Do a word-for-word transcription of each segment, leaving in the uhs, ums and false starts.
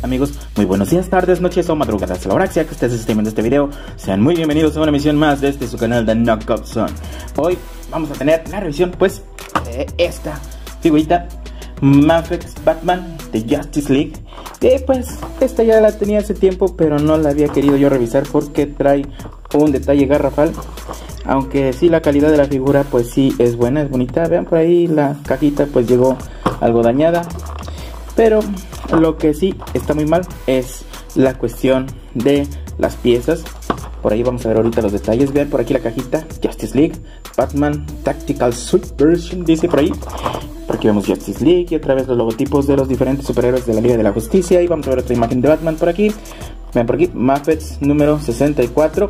Amigos, muy buenos días, tardes, noches o madrugadas a la hora que sea que ustedes estén viendo este video. Sean muy bienvenidos a una emisión más de este su canal de Knockout Zone. Hoy vamos a tener la revisión pues de esta figurita Mafex Batman de Justice League. Y pues esta ya la tenía hace tiempo, pero no la había querido yo revisar porque trae un detalle garrafal. Aunque sí, la calidad de la figura pues sí es buena, es bonita. Vean por ahí la cajita pues llegó algo dañada, pero lo que sí está muy mal es la cuestión de las piezas. Por ahí vamos a ver ahorita los detalles. Vean por aquí la cajita, Justice League Batman Tactical Suite Version, dice por ahí. Por aquí vemos Justice League y otra vez los logotipos de los diferentes superhéroes de la Liga de la Justicia. Y vamos a ver otra imagen de Batman por aquí. Vean por aquí, Mafex número sesenta y cuatro,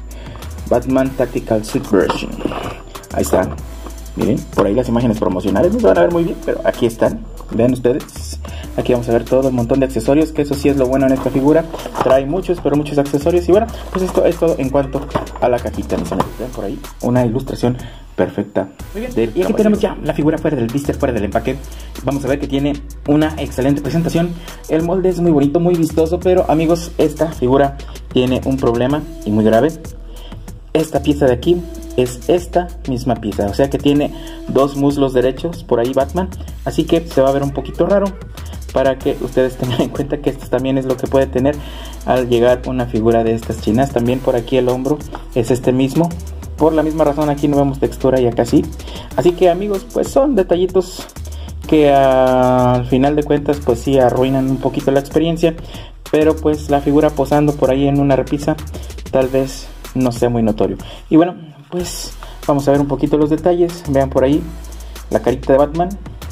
Batman Tactical Suite Version. Ahí están. Miren, por ahí las imágenes promocionales no se van a ver muy bien, pero aquí están. Vean ustedes. Aquí vamos a ver todo el montón de accesorios, que eso sí es lo bueno en esta figura. Trae muchos, pero muchos accesorios. Y bueno, pues esto es todo en cuanto a la cajita, mis amigos. Vean por ahí una ilustración perfecta. Muy bien. Y aquí caballero tenemos ya la figura fuera del blister, fuera del empaque. Vamos a ver que tiene una excelente presentación. El molde es muy bonito, muy vistoso, pero amigos, esta figura tiene un problema y muy grave. Esta pieza de aquí es esta misma pieza, o sea que tiene dos muslos derechos por ahí Batman, así que se va a ver un poquito raro, para que ustedes tengan en cuenta que esto también es lo que puede tener al llegar una figura de estas chinas. También por aquí el hombro es este mismo, por la misma razón aquí no vemos textura y acá sí. Así que amigos, pues son detallitos que uh, al final de cuentas pues sí arruinan un poquito la experiencia, pero pues la figura posando por ahí en una repisa tal vez no sea muy notorio. Y bueno, pues vamos a ver un poquito los detalles. Vean por ahí la carita de Batman.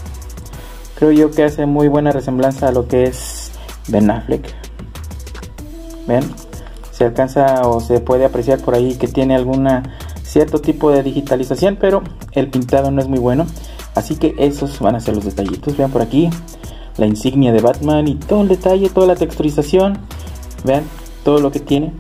Creo yo que hace muy buena resemblanza a lo que es Ben Affleck. Vean, se alcanza o se puede apreciar por ahí que tiene alguna cierto tipo de digitalización, pero el pintado no es muy bueno. Así que esos van a ser los detallitos. Vean por aquí la insignia de Batman y todo el detalle, toda la texturización. Vean todo lo que tiene.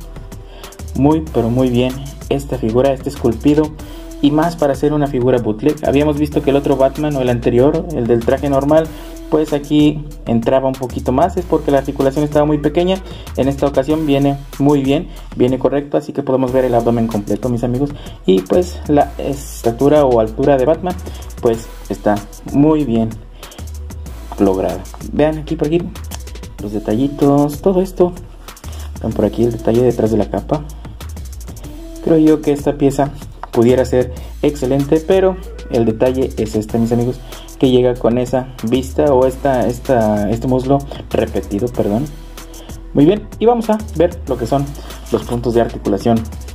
Muy pero muy bien esta figura, este esculpido, y más para hacer una figura bootleg. Habíamos visto que el otro Batman o el anterior, el del traje normal, pues aquí entraba un poquito más, es porque la articulación estaba muy pequeña. En esta ocasión viene muy bien, viene correcto, así que podemos ver el abdomen completo, mis amigos. Y pues la estatura o altura de Batman pues está muy bien lograda. Vean aquí por aquí los detallitos, todo esto. Vean por aquí el detalle detrás de la capa. Creo yo que esta pieza pudiera ser excelente, pero el detalle es este, mis amigos, que llega con esa vista o esta, esta, este muslo repetido, perdón. Muy bien, y vamos a ver lo que son los puntos de articulación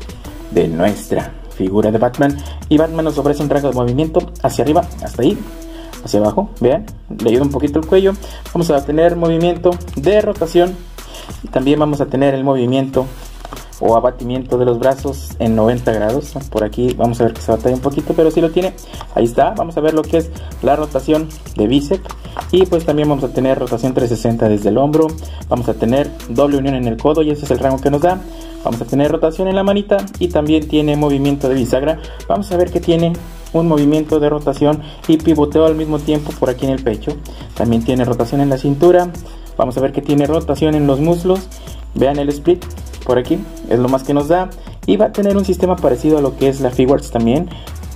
de nuestra figura de Batman. Y Batman nos ofrece un rango de movimiento hacia arriba, hasta ahí, hacia abajo. Vean, le ayuda un poquito el cuello. Vamos a tener movimiento de rotación y también vamos a tener el movimiento o abatimiento de los brazos en noventa grados. Por aquí vamos a ver que se batalla un poquito, pero sí lo tiene. Ahí está. Vamos a ver lo que es la rotación de bíceps, y pues también vamos a tener rotación trescientos sesenta desde el hombro. Vamos a tener doble unión en el codo y ese es el rango que nos da. Vamos a tener rotación en la manita y también tiene movimiento de bisagra. Vamos a ver que tiene un movimiento de rotación y pivoteo al mismo tiempo por aquí en el pecho. También tiene rotación en la cintura. Vamos a ver que tiene rotación en los muslos. Vean el split por aquí, es lo más que nos da. Y va a tener un sistema parecido a lo que es la Figuarts también,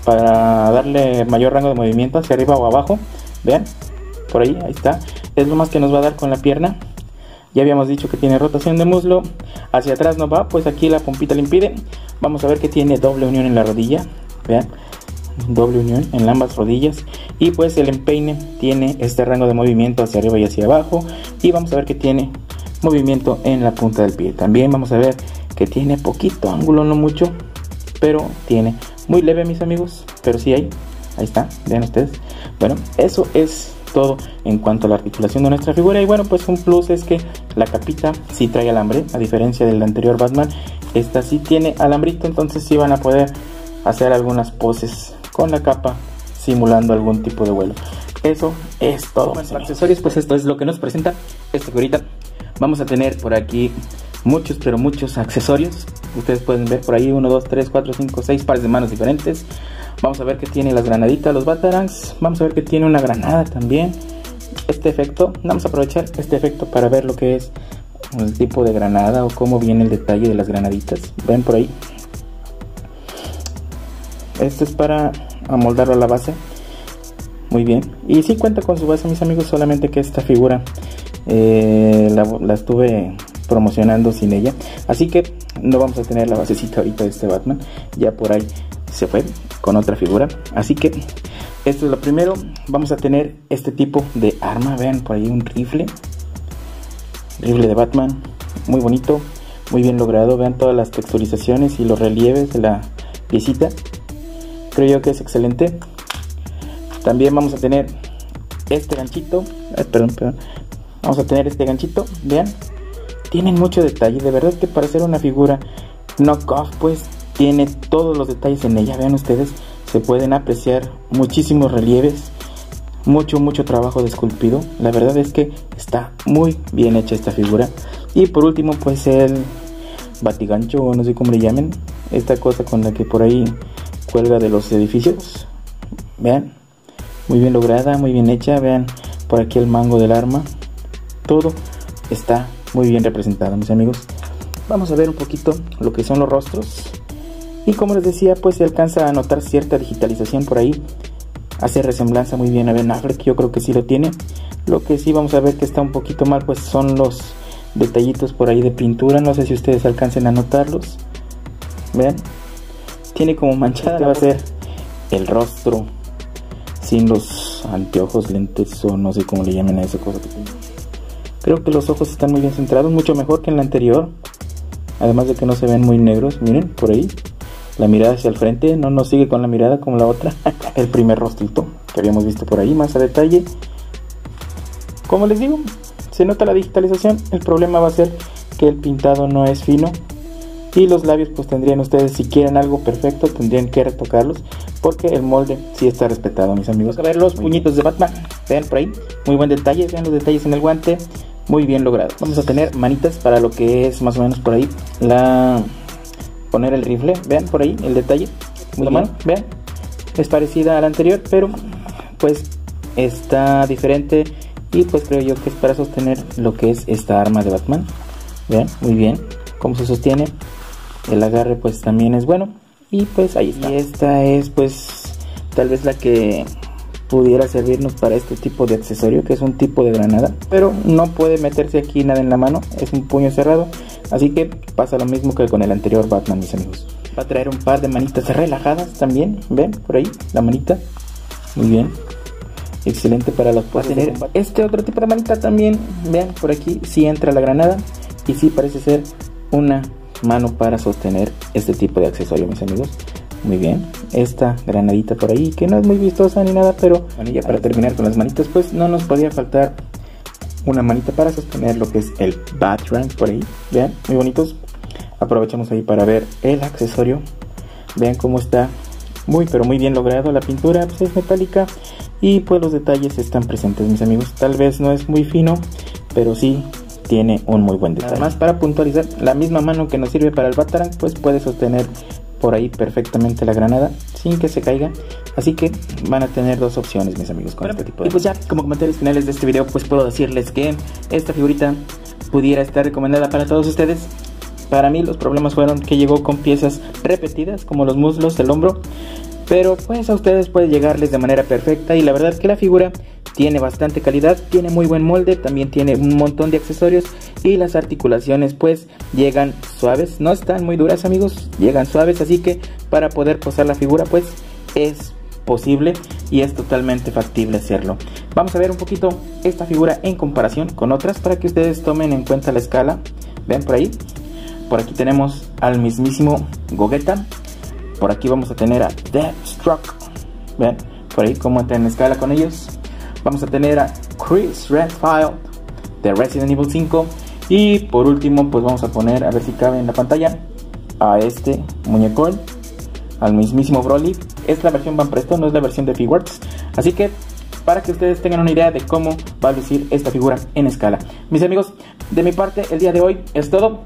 para darle mayor rango de movimiento hacia arriba o abajo. Vean, por ahí, ahí está. Es lo más que nos va a dar con la pierna. Ya habíamos dicho que tiene rotación de muslo. Hacia atrás no va, pues aquí la pompita le impide. Vamos a ver que tiene doble unión en la rodilla. Vean, doble unión en ambas rodillas. Y pues el empeine tiene este rango de movimiento hacia arriba y hacia abajo. Y vamos a ver que tiene movimiento en la punta del pie. También vamos a ver que tiene poquito ángulo, no mucho, pero tiene muy leve, mis amigos, pero sí hay. Ahí está, vean ustedes. Bueno, eso es todo en cuanto a la articulación de nuestra figura. Y bueno, pues un plus es que la capita sí trae alambre, a diferencia del anterior Batman. Esta sí tiene alambrito, entonces sí van a poder hacer algunas poses con la capa simulando algún tipo de vuelo. Eso es todo. Los accesorios, pues esto es lo que nos presenta esta figurita. Vamos a tener por aquí muchos, pero muchos accesorios. Ustedes pueden ver por ahí uno, dos, tres, cuatro, cinco, seis pares de manos diferentes. Vamos a ver que tiene las granaditas, los batarangs. Vamos a ver que tiene una granada también. este efecto, vamos a aprovechar este efecto para ver lo que es el tipo de granada o cómo viene el detalle de las granaditas. Ven por ahí, este es para amoldarlo a la base. Muy bien, y sí cuenta con su base, mis amigos, solamente que esta figura eh, la, la estuve promocionando sin ella, así que no vamos a tener la basecita ahorita de este Batman, ya por ahí se fue con otra figura. Así que esto es lo primero. Vamos a tener este tipo de arma, vean por ahí un rifle, rifle de Batman, muy bonito, muy bien logrado. Vean todas las texturizaciones y los relieves de la piecita, creo yo que es excelente. También vamos a tener este ganchito, eh, perdón, perdón, vamos a tener este ganchito, vean, tienen mucho detalle, de verdad que para hacer una figura knockoff pues tiene todos los detalles en ella. Vean ustedes, se pueden apreciar muchísimos relieves, mucho mucho trabajo de esculpido. La verdad es que está muy bien hecha esta figura. Y por último pues el batigancho, o no sé cómo le llamen, esta cosa con la que por ahí cuelga de los edificios. Vean, muy bien lograda, muy bien hecha. Vean por aquí el mango del arma, todo está muy bien representado, mis amigos. Vamos a ver un poquito lo que son los rostros. Y como les decía, pues se alcanza a notar cierta digitalización por ahí. Hace resemblanza muy bien a Ben Affleck, yo creo que sí lo tiene. Lo que sí vamos a ver que está un poquito mal pues son los detallitos por ahí de pintura. No sé si ustedes alcancen a notarlos. Vean, tiene como manchada. Este va a ser el rostro sin los anteojos, lentes o no sé cómo le llaman a esa cosa que tiene. Creo que los ojos están muy bien centrados, mucho mejor que en la anterior. Además de que no se ven muy negros, miren por ahí. La mirada hacia el frente, no nos sigue con la mirada como la otra. El primer rostrito que habíamos visto por ahí, más a detalle. Como les digo, se nota la digitalización. El problema va a ser que el pintado no es fino. Y los labios pues tendrían ustedes, si quieren algo perfecto, tendrían que retocarlos, porque el molde sí está respetado, mis amigos. Vamos a ver los puñitos de Batman. Vean por ahí, muy buen detalle. Vean los detalles en el guante, muy bien logrado. Vamos a tener manitas para lo que es más o menos por ahí la... poner el rifle. Vean por ahí el detalle, muy bien. Vean, es parecida a la anterior, pero pues está diferente. Y pues creo yo que es para sostener lo que es esta arma de Batman. Vean, muy bien cómo se sostiene. El agarre pues también es bueno. Y pues ahí está. Y esta es pues tal vez la que pudiera servirnos para este tipo de accesorio, que es un tipo de granada, pero no puede meterse aquí nada en la mano, es un puño cerrado. Así que pasa lo mismo que con el anterior Batman, mis amigos. Va a traer un par de manitas relajadas también. Ven por ahí la manita, muy bien, excelente para los poses. Va a tener este otro tipo de manita también. Vean por aquí, sí entra la granada y sí parece ser una mano para sostener este tipo de accesorio, mis amigos. Muy bien, esta granadita por ahí que no es muy vistosa ni nada, pero bueno, ya para terminar con las manitas pues no nos podía faltar una manita para sostener lo que es el Batarang por ahí. Vean, muy bonitos. Aprovechamos ahí para ver el accesorio. Vean cómo está muy pero muy bien logrado. La pintura pues es metálica y pues los detalles están presentes, mis amigos. Tal vez no es muy fino, pero sí tiene un muy buen detalle. Además, para puntualizar, la misma mano que nos sirve para el Batarang pues puede sostener por ahí perfectamente la granada sin que se caiga. Así que van a tener dos opciones, mis amigos, con bueno, este tipo de... Y pues ya, como comentarios finales de este video, pues puedo decirles que esta figurita pudiera estar recomendada para todos ustedes. Para mí los problemas fueron que llegó con piezas repetidas, como los muslos, el hombro, pero pues a ustedes puede llegarles de manera perfecta. Y la verdad que la figura tiene bastante calidad, tiene muy buen molde, también tiene un montón de accesorios y las articulaciones pues llegan suaves, no están muy duras, amigos, llegan suaves, así que para poder posar la figura pues es posible y es totalmente factible hacerlo. Vamos a ver un poquito esta figura en comparación con otras para que ustedes tomen en cuenta la escala. Vean por ahí, por aquí tenemos al mismísimo Gogeta, por aquí vamos a tener a Deathstroke, vean por ahí cómo entra en escala con ellos. Vamos a tener a Chris Redfield de Resident Evil cinco. Y por último pues vamos a poner, a ver si cabe en la pantalla, a este muñecón, al mismísimo Broly. Es la versión Van Presto, no es la versión de Figuarts. Así que para que ustedes tengan una idea de cómo va a lucir esta figura en escala. Mis amigos, de mi parte el día de hoy es todo.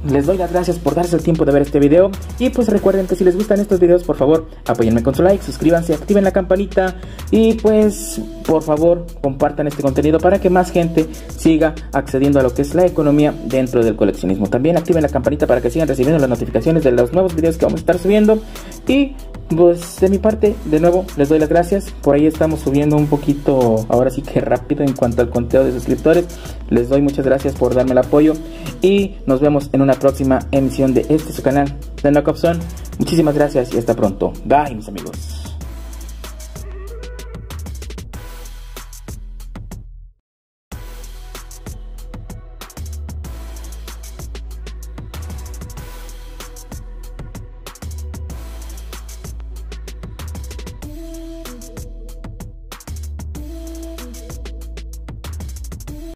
les doy las gracias por darse el tiempo de ver este video. Y pues recuerden que si les gustan estos videos, por favor, apóyenme con su like, suscríbanse, activen la campanita. Y pues, por favor, compartan este contenido para que más gente siga accediendo a lo que es la economía dentro del coleccionismo. También activen la campanita para que sigan recibiendo las notificaciones de los nuevos videos que vamos a estar subiendo. Y pues de mi parte, de nuevo, les doy las gracias. Por ahí estamos subiendo un poquito, ahora sí que rápido en cuanto al conteo de suscriptores. Les doy muchas gracias por darme el apoyo. Y nos vemos en una próxima emisión de este su canal, The Knock Up Zone. Muchísimas gracias y hasta pronto. Bye, mis amigos.